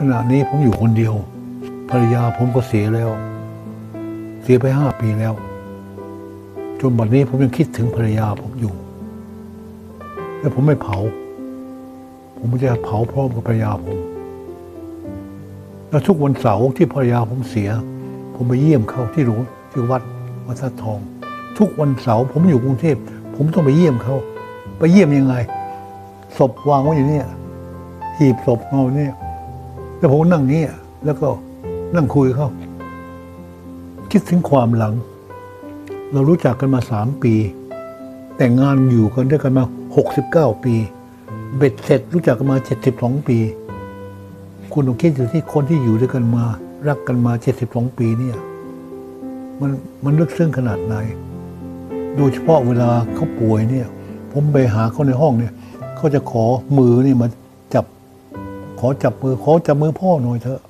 ณะนี้ผมอยู่คนเดียวภรรยาผมก็เสียแล้วเสียไป5 ปีแล้วจนบัดนี้ผมยังคิดถึงภรรยาผมอยู่และผมไม่เผาผมจะเผาพร้อมกับภรรยาผมแล้วทุกวันเสาร์ที่ภรรยาผมเสียผมไปเยี่ยมเขาที่วัดวัดสะทองทุกวันเสาร์ผมอยู่กรุงเทพผมต้องไปเยี่ยมเขาไปเยี่ยมยังไงศพวางไว้อยู่เนี่ยหีบศพเงาเนี่ยแล้วผมนั่งนี่แล้วก็นั่งคุยเขาคิดถึงความหลังเรารู้จักกันมา3 ปีแต่งงานอยู่กันด้วยกันมา69 ปีเบ็ดเสร็จรู้จักกันมา72 ปีคุณลองคิดดูที่คนที่อยู่ด้วยกันมารักกันมา72 ปีเนี่ยมันลึกซึ้งขนาดไหนโดยเฉพาะเวลาเขาป่วยเนี่ยผมไปหาเขาในห้องเนี่ยเขาจะขอมือนี่มาขอจับมือพ่อหน่อยเถอะ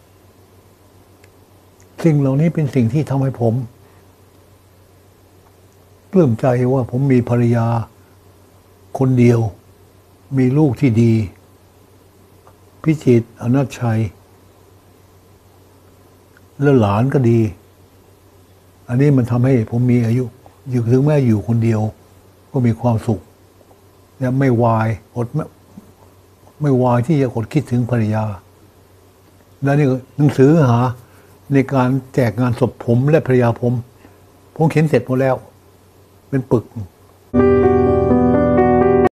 สิ่งเหล่านี้เป็นสิ่งที่ทำให้ผมปลื้มใจว่าผมมีภรรยาคนเดียวมีลูกที่ดีพิจิตรอนัชชัยแล้วหลานก็ดีอันนี้มันทำให้ผมมีอายุอยู่ถึงแม้อยู่คนเดียวก็มีความสุขและไม่วายไม่วายที่จะอดคิดถึงภรรยาและนี่หนังสือหาในการแจกงานศพผมและภรรยาผมเขียนเสร็จหมดแล้วเป็นปึก